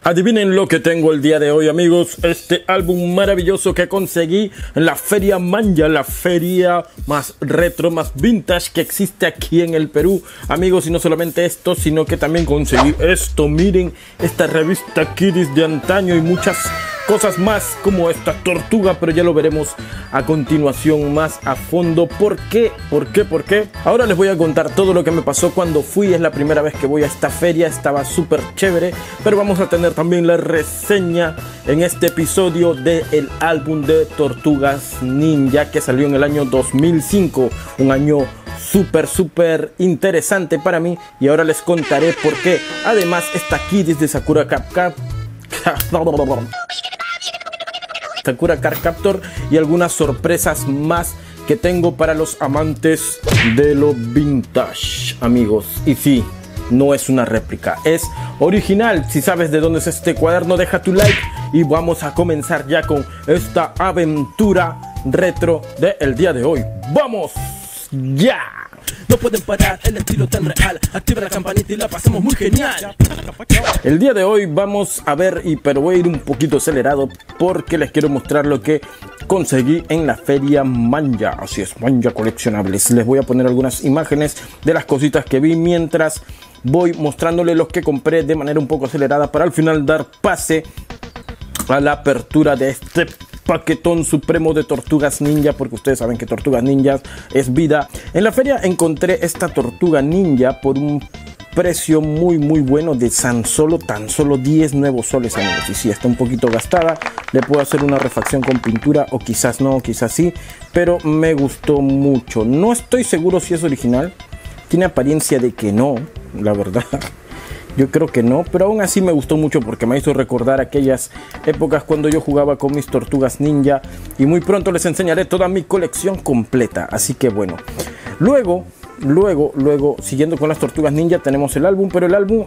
Adivinen lo que tengo el día de hoy, amigos. Este álbum maravilloso que conseguí en la Feria Manja, la feria más retro, más vintage que existe aquí en el Perú. Amigos, y no solamente esto, sino que también conseguí esto. Miren, esta revista Kiddies de antaño y muchas cosas más como esta tortuga, pero ya lo veremos a continuación más a fondo. ¿Por qué? ¿Por qué? ¿Por qué? Ahora les voy a contar todo lo que me pasó cuando fui. Es la primera vez que voy a esta feria, estaba súper chévere, pero vamos a tener también la reseña en este episodio del álbum de Tortugas Ninja que salió en el año 2005, un año súper interesante para mí, y ahora les contaré por qué. Además, esta Kiddies de Sakura Card Captor y algunas sorpresas más que tengo para los amantes de lo vintage, amigos. Y sí, no es una réplica, es original. Si sabes de dónde es este cuaderno, deja tu like y vamos a comenzar ya con esta aventura retro del día de hoy. ¡Vamos! ¡Ya! No pueden parar el estilo tan real. Activa la campanita y la pasamos muy genial. El día de hoy vamos a ver, pero voy a ir un poquito acelerado porque les quiero mostrar lo que conseguí en la Feria Manja. Así es, Manja Coleccionables. Les voy a poner algunas imágenes de las cositas que vi mientras voy mostrándoles los que compré de manera un poco acelerada, para al final dar pase a la apertura de este paquetón supremo de Tortugas Ninja, porque ustedes saben que Tortugas Ninja es vida. En la feria encontré esta Tortuga Ninja por un precio muy bueno, de tan solo 10 nuevos soles, amigos. Y si está un poquito gastada, le puedo hacer una refacción con pintura, o quizás no, quizás sí, pero me gustó mucho. No estoy seguro si es original, tiene apariencia de que no, la verdad. Yo creo que no, pero aún así me gustó mucho porque me hizo recordar aquellas épocas cuando yo jugaba con mis Tortugas Ninja, y muy pronto les enseñaré toda mi colección completa. Así que bueno, luego, siguiendo con las Tortugas Ninja, tenemos el álbum, pero el álbum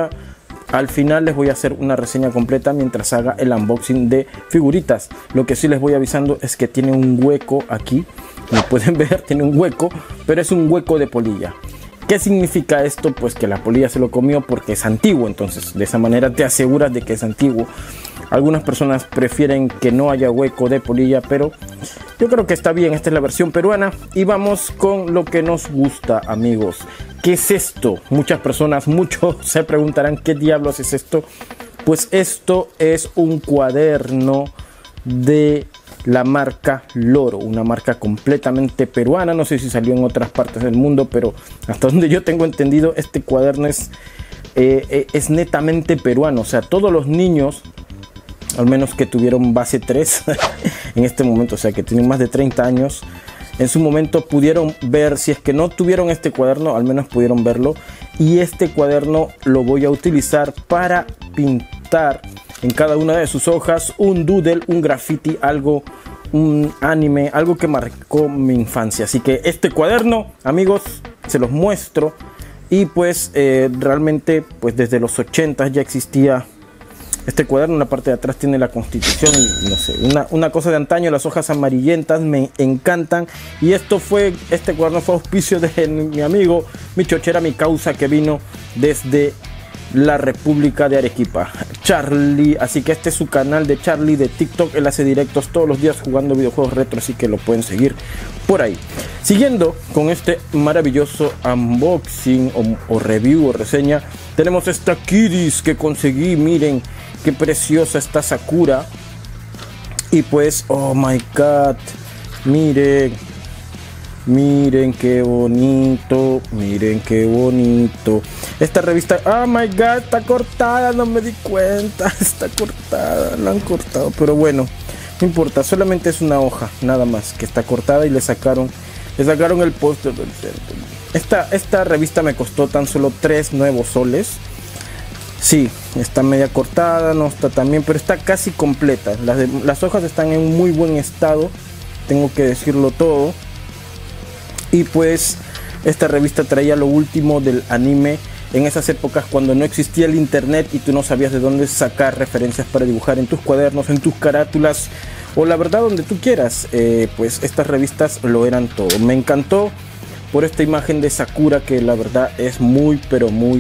al final les voy a hacer una reseña completa mientras haga el unboxing de figuritas. Lo que sí les voy avisando es que tiene un hueco aquí, como pueden ver, tiene un hueco, pero es un hueco de polilla. ¿Qué significa esto? Pues que la polilla se lo comió porque es antiguo, entonces de esa manera te aseguras de que es antiguo. Algunas personas prefieren que no haya hueco de polilla, pero yo creo que está bien. Esta es la versión peruana y vamos con lo que nos gusta, amigos. ¿Qué es esto? Muchos se preguntarán ¿qué diablos es esto? Pues esto es un cuaderno de la marca Loro, una marca completamente peruana. No sé si salió en otras partes del mundo, pero hasta donde yo tengo entendido, este cuaderno es netamente peruano. O sea, todos los niños, al menos que tuvieron base 3 en este momento, o sea, que tienen más de 30 años, en su momento pudieron ver, si es que no tuvieron este cuaderno, al menos pudieron verlo. Y este cuaderno lo voy a utilizar para pintar en cada una de sus hojas un doodle, un graffiti, algo, un anime, algo que marcó mi infancia. Así que este cuaderno, amigos, se los muestro. Y pues realmente pues desde los 80 ya existía este cuaderno. En la parte de atrás tiene la Constitución y no sé, una cosa de antaño. Las hojas amarillentas me encantan. Y este cuaderno fue auspicio de mi amigo, mi chochera, mi causa, que vino desde la República de Arequipa, Charlie. Así que este es su canal de Charlie de TikTok. Él hace directos todos los días jugando videojuegos retro, así que lo pueden seguir por ahí. Siguiendo con este maravilloso unboxing o review o reseña, tenemos esta Kiddies que conseguí. Miren qué preciosa está Sakura. Y pues, oh my god, miren qué bonito, miren qué bonito. Esta revista, oh my god, está cortada, no me di cuenta, está cortada, la han cortado, pero bueno, no importa, solamente es una hoja, nada más, que está cortada y le sacaron el póster del centro. Esta revista me costó tan solo 3 nuevos soles. Sí, está media cortada, no está tan bien, pero está casi completa. Las hojas están en muy buen estado, tengo que decirlo todo. Y pues esta revista traía lo último del anime en esas épocas cuando no existía el internet y tú no sabías de dónde sacar referencias para dibujar en tus cuadernos, en tus carátulas o la verdad donde tú quieras. Pues estas revistas lo eran todo. Me encantó por esta imagen de Sakura, que la verdad es muy pero muy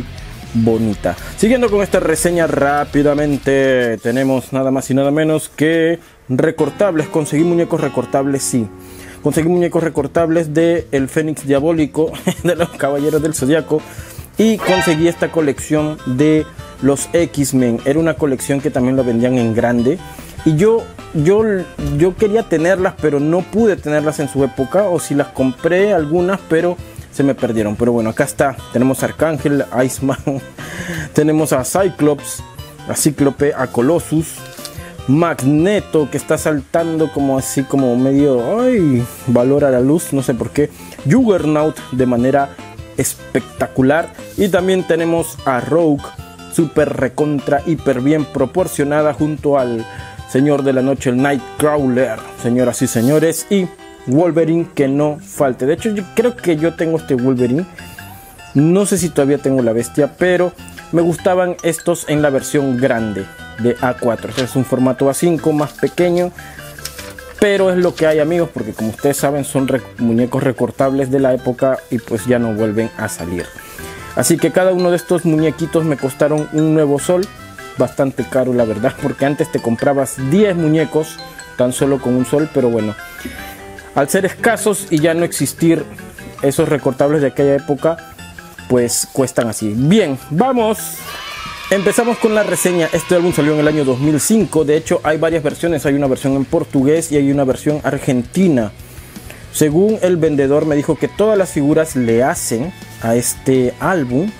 bonita. Siguiendo con esta reseña rápidamente, tenemos nada más y nada menos que recortables. Conseguí muñecos recortables, sí. Conseguí muñecos recortables de el Fénix Diabólico, de los Caballeros del Zodiaco, y conseguí esta colección de los X-Men. Era una colección que también lo vendían en grande, y yo quería tenerlas, pero no pude tenerlas en su época, o si las compré algunas, pero se me perdieron. Pero bueno, acá está. Tenemos a Arcángel, a Iceman, tenemos a Cyclops, a Cíclope, a Colossus, Magneto, que está saltando como así, como medio, ay, valor a la luz, no sé por qué. Juggernaut de manera espectacular. Y también tenemos a Rogue, super recontra hiper bien proporcionada, junto al Señor de la Noche, el Nightcrawler, señoras y señores, y Wolverine, que no falte. De hecho, yo creo que yo tengo este Wolverine. No sé si todavía tengo la bestia, pero me gustaban estos en la versión grande de A4. Este es un formato A5 más pequeño, pero es lo que hay, amigos, porque como ustedes saben son muñecos recortables de la época y pues ya no vuelven a salir. Así que cada uno de estos muñequitos me costaron un nuevo sol. Bastante caro, la verdad, porque antes te comprabas 10 muñecos tan solo con un sol, pero bueno, al ser escasos y ya no existir esos recortables de aquella época, pues cuestan así. Bien, vamos. Empezamos con la reseña. Este álbum salió en el año 2005. De hecho, hay varias versiones. Hay una versión en portugués y hay una versión argentina. Según el vendedor, me dijo que todas las figuras le hacen a este álbum.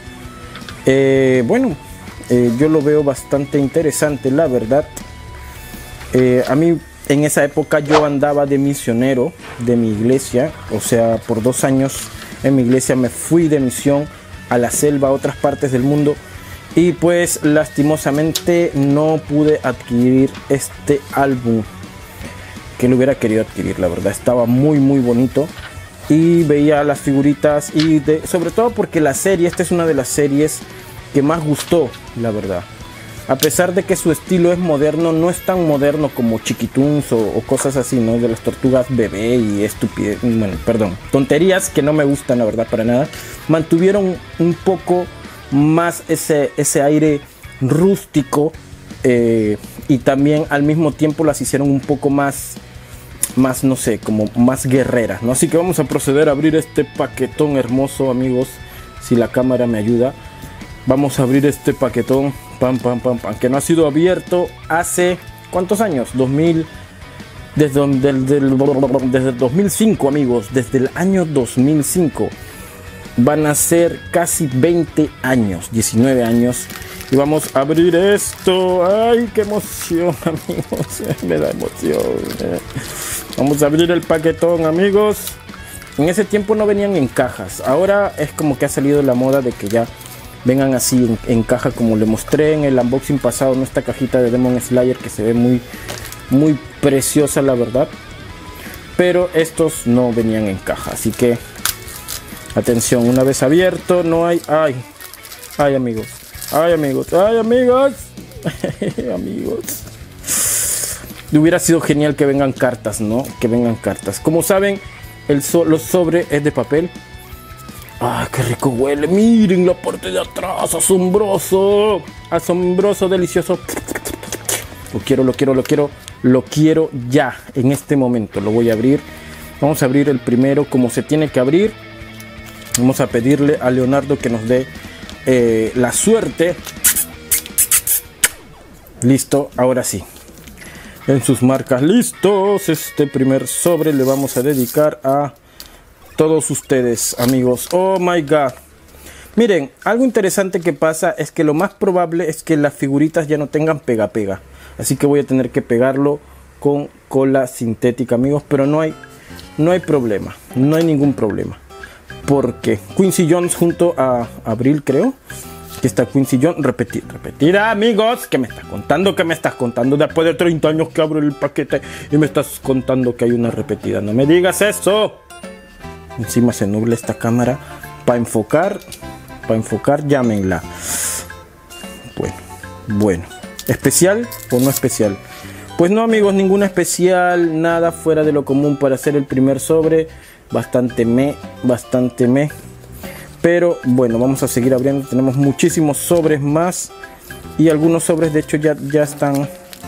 Yo lo veo bastante interesante, la verdad. A mí en esa época yo andaba de misionero de mi iglesia. O sea, por 2 años en mi iglesia me fui de misión a la selva, a otras partes del mundo. Y pues lastimosamente no pude adquirir este álbum que lo hubiera querido adquirir, la verdad. Estaba muy bonito y veía las figuritas y sobre todo porque la serie, esta es una de las series que más gustó, la verdad. A pesar de que su estilo es moderno, no es tan moderno como Chiquitoons o cosas así, ¿no? De las tortugas bebé y estupidez, bueno, perdón, tonterías que no me gustan, la verdad, para nada. Mantuvieron un poco más ese aire rústico, y también al mismo tiempo las hicieron un poco más, no sé, como más guerreras, ¿no? Así que vamos a proceder a abrir este paquetón hermoso, amigos, si la cámara me ayuda. Vamos a abrir este paquetón, que no ha sido abierto hace, ¿cuántos años? Desde el 2005, amigos, desde el año 2005. Van a ser casi 20 años, 19 años. Y vamos a abrir esto. ¡Ay, qué emoción, amigos! Me da emoción. Vamos a abrir el paquetón, amigos. En ese tiempo no venían en cajas. Ahora es como que ha salido la moda de que ya vengan así en caja, como le mostré en el unboxing pasado, ¿no? Esta cajita de Demon Slayer que se ve muy preciosa, la verdad. Pero estos no venían en caja, así que atención, una vez abierto no hay... ¡Ay, amigos! ¡Ay, amigos! ¡Ay, amigos! Amigos. Hubiera sido genial que vengan cartas, ¿no? Que vengan cartas. Como saben, los sobres es de papel. ¡Ah, qué rico huele! ¡Miren la parte de atrás! ¡Asombroso! ¡Asombroso, delicioso! Lo quiero ya, en este momento. Lo voy a abrir. Vamos a abrir el primero como se tiene que abrir. Vamos a pedirle a Leonardo que nos dé la suerte. Listo, ahora sí. En sus marcas, listos. Este primer sobre le vamos a dedicar a todos ustedes, amigos. Oh my god. Miren, algo interesante que pasa es que lo más probable es que las figuritas ya no tengan pega. Así que voy a tener que pegarlo con cola sintética, amigos. Pero no hay problema. No hay ningún problema. Porque Quincy Jones junto a Abril, creo que está Quincy Jones. Repetida, amigos. ¿Qué me estás contando? ¿Qué me estás contando? Después de 30 años que abro el paquete y me estás contando que hay una repetida. No me digas eso. Encima se nubla esta cámara. Para enfocar, llámenla. Bueno. ¿Especial o no especial? Pues no, amigos, ninguna especial. Nada fuera de lo común para hacer el primer sobre. Bastante me. Pero bueno, vamos a seguir abriendo. Tenemos muchísimos sobres más. Y algunos sobres de hecho ya están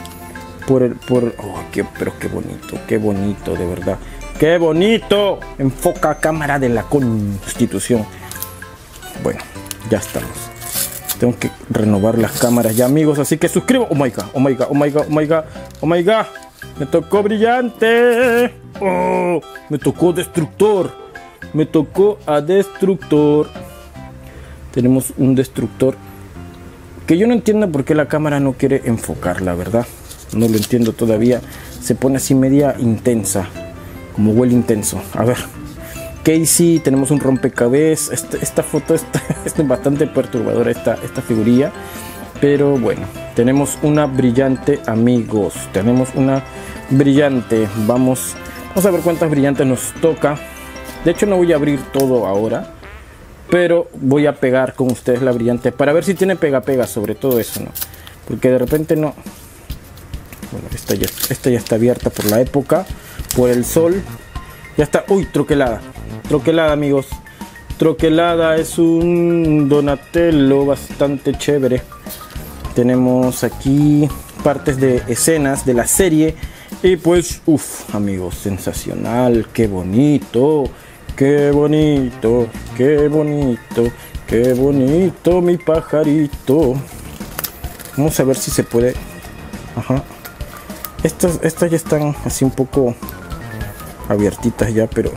pero qué bonito, de verdad. ¡Qué bonito! Enfoca cámara de la Constitución. Bueno, ya estamos. Tengo que renovar las cámaras ya, amigos. Así que suscribo. Oh my god, oh my god, oh my god, oh my god, oh my god. Me tocó brillante. Oh, me tocó destructor. Me tocó a destructor. Tenemos un destructor que yo no entiendo por qué la cámara no quiere enfocar, la verdad. No lo entiendo todavía. Se pone así media intensa. Como huele intenso. A ver. Casey, tenemos un rompecabezas. Esta foto es bastante perturbadora, esta figurilla. Pero bueno, tenemos una brillante, amigos. Tenemos una brillante. Vamos a ver cuántas brillantes nos toca. De hecho no voy a abrir todo ahora, pero voy a pegar con ustedes la brillante para ver si tiene pega sobre todo eso, ¿no? Porque de repente no. Bueno, esta ya está abierta por la época, por el sol. Ya está. Uy, troquelada, amigos. Troquelada es un Donatello bastante chévere. Tenemos aquí partes de escenas de la serie. Y pues, uff, amigos, sensacional. Qué bonito. Qué bonito, qué bonito, qué bonito mi pajarito. Vamos a ver si se puede. Ajá. Estas ya están así un poco abiertitas ya, pero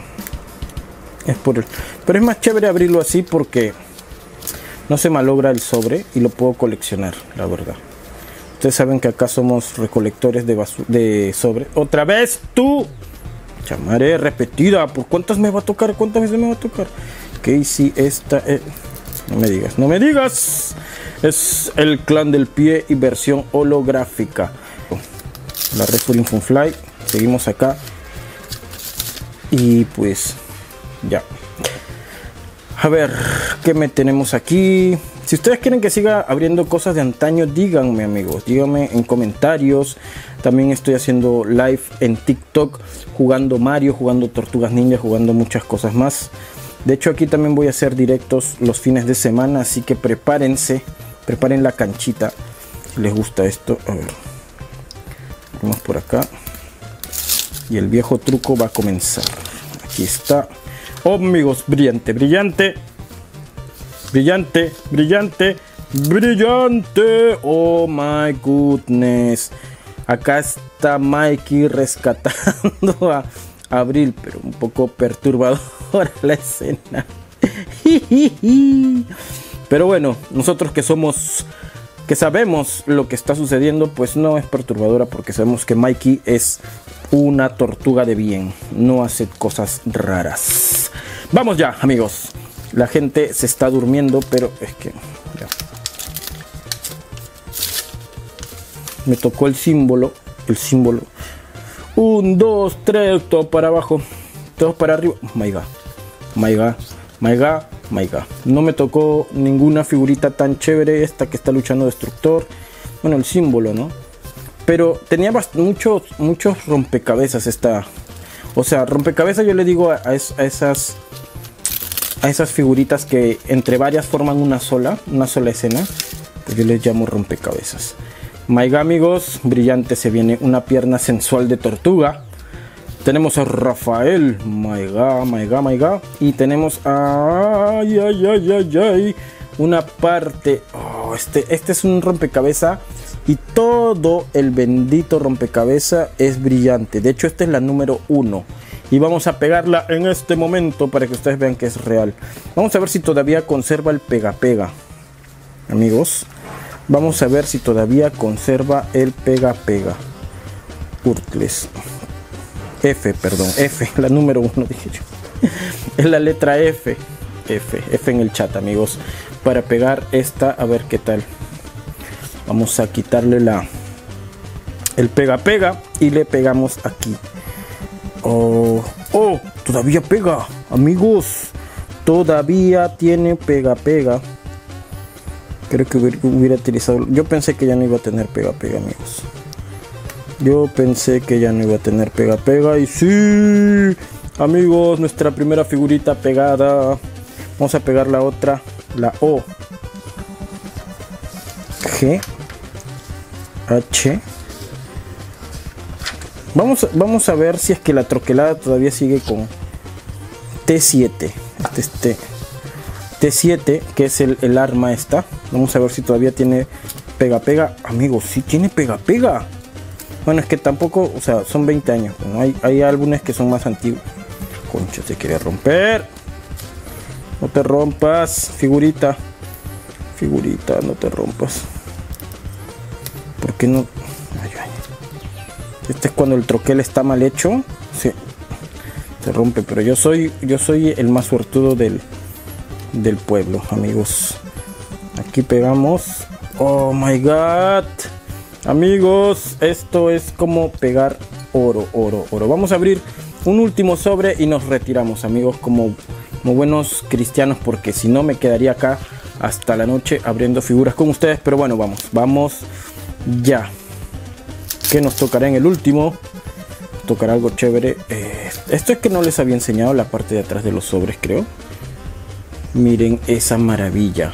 pero es más chévere abrirlo así porque no se malogra el sobre y lo puedo coleccionar, la verdad. Ustedes saben que acá somos recolectores de sobre. ¡Otra vez tú! Chamaré repetida. ¿Por cuántas me va a tocar? ¿Cuántas veces me va a tocar? Casey, esta no me digas. Es el clan del pie y versión holográfica. La Red Bull Funfly. Seguimos acá. Y pues ya. A ver, ¿qué me tenemos aquí? Si ustedes quieren que siga abriendo cosas de antaño, díganme, amigos. Díganme en comentarios. También estoy haciendo live en TikTok, jugando Mario, jugando Tortugas Ninja, jugando muchas cosas más. De hecho, aquí también voy a hacer directos los fines de semana, así que prepárense. Preparen la canchita, si les gusta esto. A ver. Vamos por acá. Y el viejo truco va a comenzar. Aquí está. Oh, amigos, brillante, brillante. Brillante, brillante, brillante. Oh my goodness. Acá está Mikey rescatando a Abril, pero un poco perturbadora la escena. Pero bueno, nosotros que sabemos lo que está sucediendo, pues no es perturbadora porque sabemos que Mikey es una tortuga de bien, no hace cosas raras. Vamos ya, amigos. La gente se está durmiendo, pero es que ya. Me tocó el símbolo. 1, 2, 3, todo para abajo, todo para arriba. My God, my God, my God, my God. No me tocó ninguna figurita tan chévere. Esta que está luchando destructor. Bueno, el símbolo, ¿no? Pero tenía muchos rompecabezas esta. O sea, rompecabezas yo le digo a esas figuritas que entre varias forman una sola escena. Pues yo les llamo rompecabezas. My God, amigos, brillante, se viene una pierna sensual de tortuga. Tenemos a Rafael, my God, my God, my God. Y tenemos a una parte. Oh, este es un rompecabezas. Y todo el bendito rompecabezas es brillante. De hecho, esta es la número 1. Y vamos a pegarla en este momento para que ustedes vean que es real. Vamos a ver si todavía conserva el pega-pega. Amigos, vamos a ver si todavía conserva el pega-pega. Urtles. F, la número 1 dije yo. Es la letra F. F en el chat, amigos. Para pegar esta, a ver qué tal. Vamos a quitarle el pega-pega y le pegamos aquí. Oh, todavía pega, amigos. Todavía tiene pega-pega. Creo que hubiera utilizado. Yo pensé que ya no iba a tener pega-pega, amigos. Yo pensé que ya no iba a tener pega-pega. Y sí, amigos, nuestra primera figurita pegada. Vamos a pegar la otra, la O. G. H. Vamos a ver si es que la troquelada todavía sigue con T7. T7, que es el arma esta. Vamos a ver si todavía tiene pega. Amigos, sí tiene pega. Bueno, es que tampoco, o sea, son 20 años. Bueno, hay álbumes que son más antiguos. Concha, se quiere romper. No te rompas, figurita, no te rompas. ¿Por qué no? Ay. Este es cuando el troquel está mal hecho. Sí, se rompe, pero yo soy el más suertudo del pueblo, amigos. Aquí pegamos. Oh my god, amigos, esto es como pegar oro. Vamos a abrir un último sobre y nos retiramos, amigos, como buenos cristianos, porque si no me quedaría acá hasta la noche abriendo figuras con ustedes. Pero bueno, vamos ya. ¿Qué nos tocará en el último? Tocará algo chévere. Esto es que no les había enseñado la parte de atrás de los sobres, creo. Miren esa maravilla.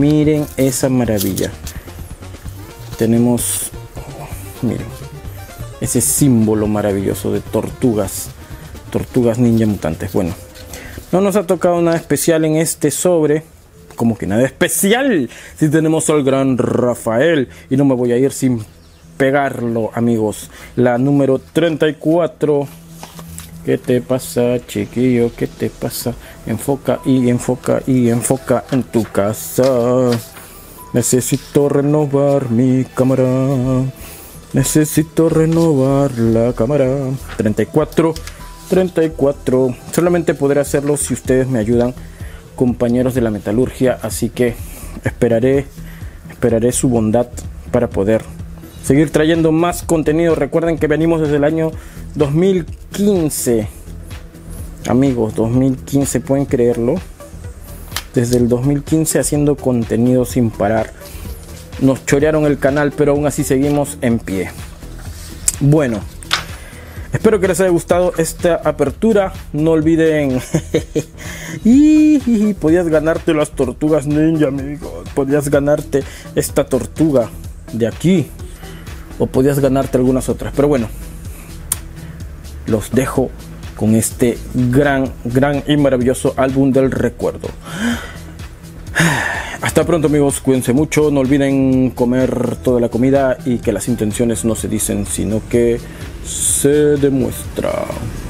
Tenemos, miren, ese símbolo maravilloso de tortugas ninja mutantes. Bueno, no nos ha tocado nada especial en este sobre. ¿Cómo que nada especial? Si tenemos al gran Rafael, y no me voy a ir sin pegarlo, amigos. La número 34. ¿Qué te pasa, chiquillo? ¿Qué te pasa? Enfoca en tu casa. Necesito renovar mi cámara. Necesito renovar la cámara. 34. Solamente podré hacerlo si ustedes me ayudan, compañeros de la metalurgia. Así que esperaré su bondad para poder seguir trayendo más contenido. Recuerden que venimos desde el año 2015. Amigos, 2015, pueden creerlo. Desde el 2015 haciendo contenido sin parar. Nos chorearon el canal, pero aún así seguimos en pie. Bueno, espero que les haya gustado esta apertura. No olviden. Y podías ganarte las tortugas ninja, amigos. Podías ganarte esta tortuga de aquí, o podías ganarte algunas otras. Pero bueno, los dejo con este gran y maravilloso álbum del recuerdo. Hasta pronto, amigos, cuídense mucho. No olviden comer toda la comida, y que las intenciones no se dicen, sino que se demuestran.